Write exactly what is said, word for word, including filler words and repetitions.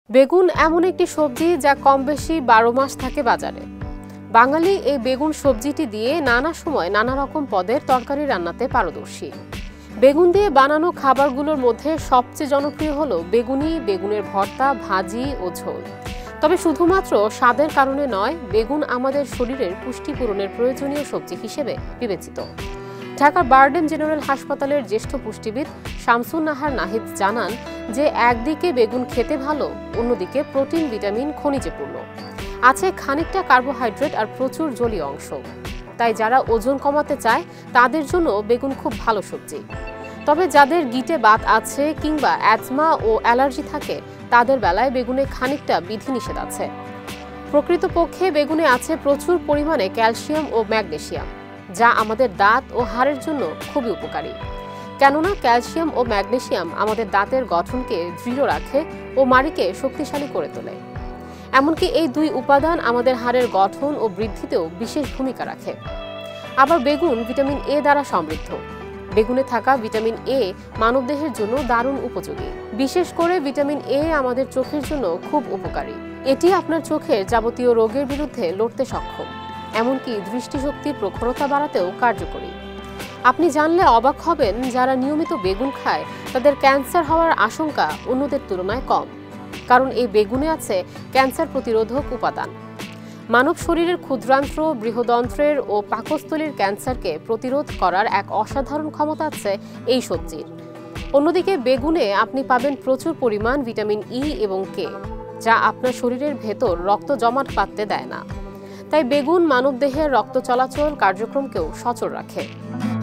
বেগুন এমন একটি সবজি যা কম বেশি বারো মাস থাকে বাজারে। বাঙালি এই বেগুন সবজিটি দিয়ে নানা সময় নানা রকম পদের তরকারি রান্নাতে পারদর্শী। বেগুন দিয়ে বানানো খাবারগুলোর মধ্যে সবচেয়ে জনপ্রিয় হলো বেগুনি, বেগুনের ভর্তা, ভাজি ও ঝোল। তবে শুধুমাত্র স্বাদের কারণে নয়, বেগুন আমাদের শরীরের পুষ্টি পূরণের প্রয়োজনীয় সবজি হিসেবে বিবেচিত। ঢাকার বারডেম জেনারেল হাসপাতালের জ্যেষ্ঠ পুষ্টিবিদ শামসুন নাহার নাহিদ জানান যে একদিকে বেগুন খেতে ভালো, অন্যদিকে প্রোটিন, ভিটামিন, খনিজে পূর্ণ, আছে খানিকটা কার্বোহাইড্রেট আর প্রচুর জলীয় অংশ। তাই যারা ওজন কমাতে চায় তাদের জন্য বেগুন খুব ভালো সবজি। তবে যাদের গিটে বাত আছে কিংবা অ্যাজমা ও অ্যালার্জি থাকে তাদের বেলায় বেগুনে খানিকটা বিধিনিষেধ আছে। প্রকৃতপক্ষে বেগুনে আছে প্রচুর পরিমাণে ক্যালসিয়াম ও ম্যাগনেসিয়াম, যা আমাদের দাঁত ও হাড়ের জন্য খুবই উপকারী। কেননা ক্যালসিয়াম ও ম্যাগনেসিয়াম আমাদের দাঁতের গঠনকে দৃঢ় রাখে ও মাড়িকে শক্তিশালী করে তোলে। এমনকি এই দুই উপাদান আমাদের হাড়ের গঠন ও বৃদ্ধিতেও বিশেষ ভূমিকা রাখে। আবার বেগুন ভিটামিন এ দ্বারা সমৃদ্ধ। বেগুনে থাকা ভিটামিন এ মানবদেহের জন্য দারুণ উপযোগী। বিশেষ করে ভিটামিন এ আমাদের চোখের জন্য খুব উপকারী। এটি আপনার চোখের যাবতীয় রোগের বিরুদ্ধে লড়তে সক্ষম, এমনকি দৃষ্টিশক্তির প্রখরতা বাড়াতেও কার্যকরী। আপনি জানলে অবাক হবেন, যারা নিয়মিত বেগুন খায় তাদের ক্যান্সার হওয়ার আশঙ্কা অন্যদের তুলনায় কম, কারণ এই বেগুনে আছে ক্যান্সার প্রতিরোধক উপাদান। মানব শরীরের ক্ষুদ্রান্ত্র, বৃহদন্ত্রের ও পাকস্থলীর ক্যান্সারকে প্রতিরোধ করার এক অসাধারণ ক্ষমতা আছে এই সবজির। অন্যদিকে বেগুনে আপনি পাবেন প্রচুর পরিমাণ ভিটামিন ই এবং কে, যা আপনার শরীরের ভেতর রক্ত জমাট বাঁধতে দেয় না। তাই বেগুন মানবদেহের রক্ত চলাচল কার্যক্রমকেও সচল রাখে।